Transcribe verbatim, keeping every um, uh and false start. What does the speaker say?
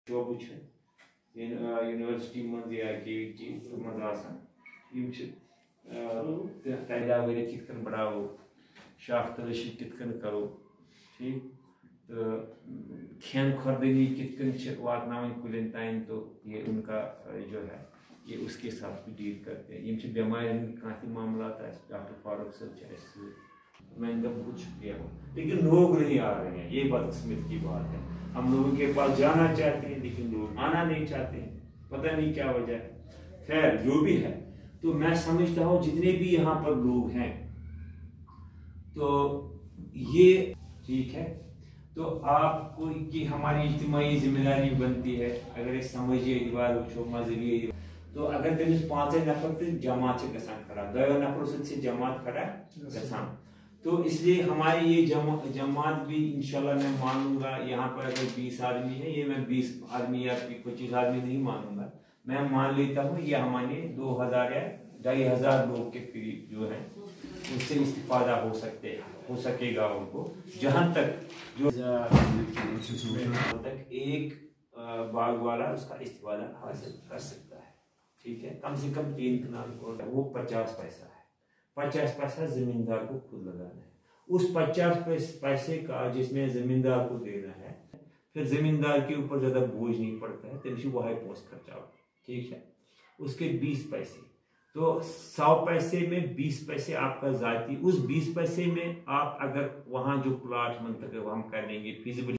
शोबु university मज या के मज पैदावारी कित बढ़ावो शाख तलाशी कित करो ठीक तो खेन खुरदनी कित वातन कुलन तान तो ये उनका जो है ये उसके साथ भी डील करते हैं। ये बीमार कह मामला डॉक्टर फारूक साहब मैं इनका बहुत शुक्रिया हूँ, लेकिन लोग नहीं आ रहे हैं। ये बदकिस्मत की बात है। हम लोगों के पास जाना चाहते हैं लेकिन लोग आना नहीं चाहते हैं, पता नहीं क्या वजह है। खैर जो भी है, तो मैं समझता हूँ जितने भी यहाँ पर लोग हैं तो ये ठीक है। तो आपको की हमारी इज्तिमाई जिम्मेदारी बनती है, अगर एक समझिए एतबार वो मजहबी तो अगर तमिस पांच नफर तो जमात गसान खड़ा दो नफर से जमात खड़ा गसान, तो इसलिए हमारी ये जमा, जमात भी इंशाल्लाह मैं मानूंगा। यहाँ पर अगर बीस आदमी है, ये मैं बीस आदमी या पच्चीस आदमी नहीं मानूंगा, मैं मान लेता हूँ ये हमारे दो हजार या ढाई हजार लोग के करीब जो है उससे इस्तिफादा हो सकते हो सकेगा उनको, जहाँ तक जो तक एक बाग वाला उसका इस्तिफादा हासिल कर सकता है। ठीक है, कम से कम तीन कनाल वो पचास पैसा है, पचास पैसा जमींदार को खुद लगाना है। उस पचास पैसे का जिसमें जमींदार को देना है, फिर जमींदार के ऊपर ज्यादा बोझ नहीं पड़ता है, तभी वही पोस्ट खर्चा। ठीक है, उसके बीस पैसे तो सौ पैसे में बीस पैसे आपका जाती, उस बीस पैसे में आप अगर वहां जो प्लाट मंतखब हम कर लेंगे फिजिबिलिटी